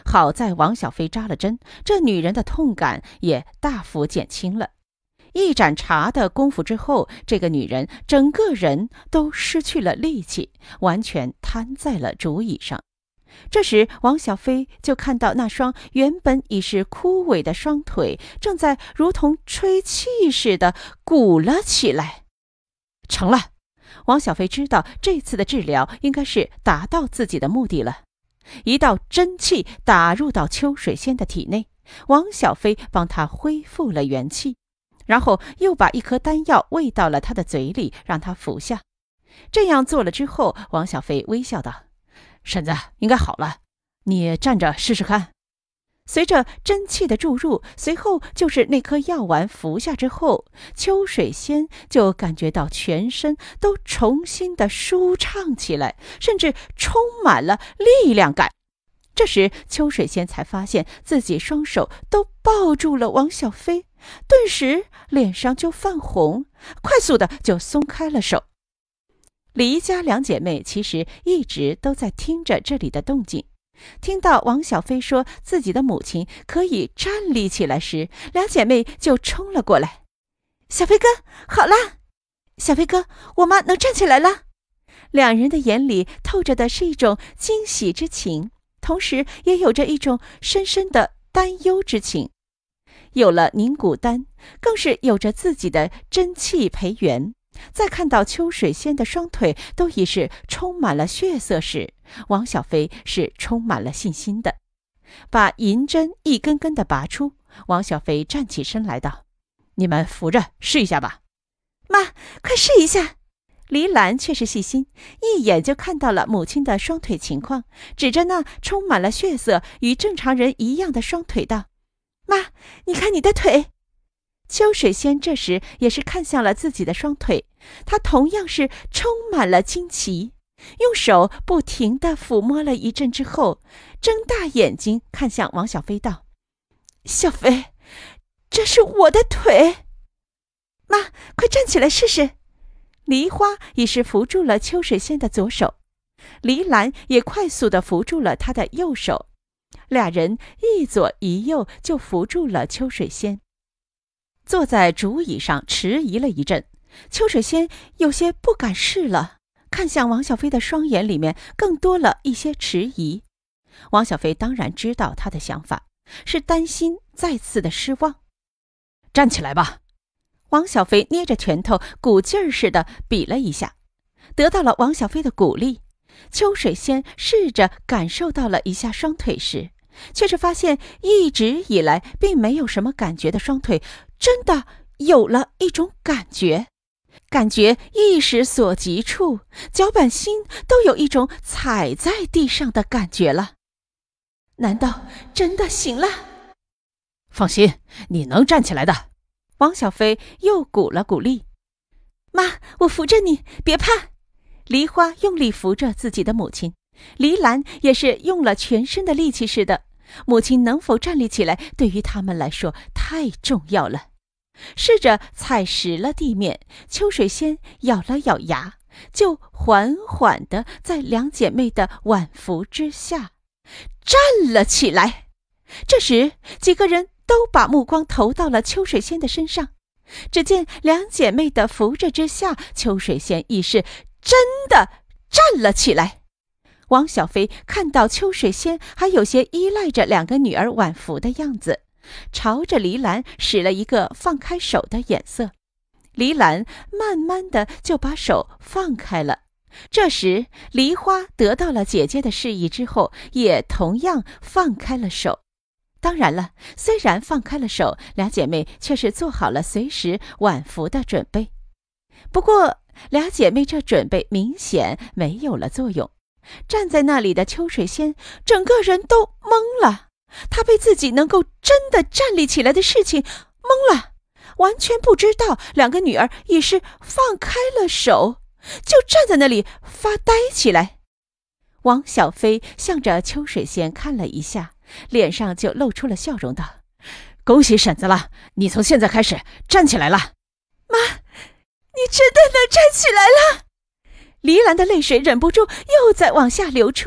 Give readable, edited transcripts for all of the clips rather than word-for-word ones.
好在王小飞扎了针，这女人的痛感也大幅减轻了。一盏茶的功夫之后，这个女人整个人都失去了力气，完全瘫在了竹椅上。这时王小飞就看到那双原本已是枯萎的双腿正在如同吹气似的鼓了起来。成了，王小飞知道这次的治疗应该是达到自己的目的了。一道真气打入到秋水仙的体内，王小飞帮他恢复了元气，然后又把一颗丹药喂到了他的嘴里，让他服下。这样做了之后，王小飞微笑道：婶子，应该好了，你站着试试看。随着真气的注入，随后就是那颗药丸服下之后，秋水仙就感觉到全身都重新的舒畅起来，甚至充满了力量感。这时秋水仙才发现自己双手都抱住了王小飞，顿时脸上就泛红，快速的就松开了手。李家两姐妹其实一直都在听着这里的动静，听到王小飞说自己的母亲可以站立起来时，两姐妹就冲了过来。小飞哥，好啦！小飞哥，我妈能站起来了！两人的眼里透着的是一种惊喜之情，同时也有着一种深深的担忧之情。有了凝骨丹，更是有着自己的真气培元。再看到秋水仙的双腿都已是充满了血色时，王小飞是充满了信心的。把银针一根根的拔出，王小飞站起身来道：你们扶着试一下吧。妈，快试一下。黎兰却是细心，一眼就看到了母亲的双腿情况，指着那充满了血色与正常人一样的双腿道：妈，你看你的腿。秋水仙这时也是看向了自己的双腿，她同样是充满了惊奇，用手不停地抚摸了一阵之后，睁大眼睛看向王小飞道：小飞，这是我的腿。妈，快站起来试试。梨花已是扶住了秋水仙的左手，黎兰也快速地扶住了她的右手，俩人一左一右就扶住了秋水仙。坐在竹椅上迟疑了一阵，秋水仙有些不敢试了，看向王小飞的双眼里面更多了一些迟疑。王小飞当然知道他的想法，是担心再次的失望。站起来吧。王小飞捏着拳头鼓劲儿似的比了一下，得到了王小飞的鼓励。秋水仙试着感受到了一下双腿时，却是发现一直以来并没有什么感觉的双腿真的有了一种感觉，感觉一时所及处，脚板心都有一种踩在地上的感觉了。难道真的行了？放心，你能站起来的。王小飞又鼓了鼓励。妈，我扶着你，别怕。梨花用力扶着自己的母亲，黎兰也是用了全身的力气似的。母亲能否站立起来，对于他们来说太重要了。试着踩实了地面，秋水仙咬了咬牙，就缓缓地在两姐妹的挽扶之下站了起来。这时几个人都把目光投到了秋水仙的身上，只见两姐妹的扶着之下，秋水仙已是真的站了起来。王小飞看到秋水仙还有些依赖着两个女儿挽扶的样子，朝着黎兰使了一个放开手的眼色。黎兰慢慢的就把手放开了。这时梨花得到了姐姐的示意之后，也同样放开了手。当然了，虽然放开了手，俩姐妹却是做好了随时挽扶的准备。不过俩姐妹这准备明显没有了作用。站在那里的秋水仙整个人都懵了，她被自己能够真的站立起来的事情懵了，完全不知道两个女儿已是放开了手，就站在那里发呆起来。王小飞向着秋水仙看了一下，脸上就露出了笑容道：恭喜婶子了，你从现在开始站起来了。妈，你真的能站起来了？黎兰的泪水忍不住又在往下流出，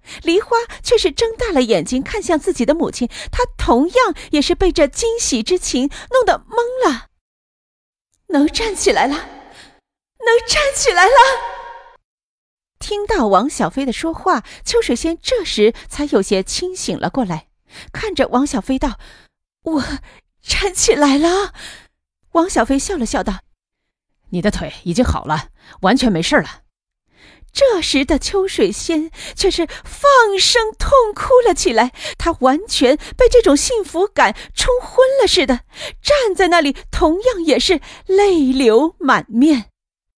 梨花却是睁大了眼睛看向自己的母亲，她同样也是被这惊喜之情弄得懵了。能站起来了，能站起来了！听到王小飞的说话，秋水仙这时才有些清醒了过来，看着王小飞道：“我站起来了。”王小飞笑了笑道：“ 你的腿已经好了，完全没事了。” 这时的秋水仙却是放声痛哭了起来，她完全被这种幸福感冲昏了似的，站在那里同样也是泪流满面。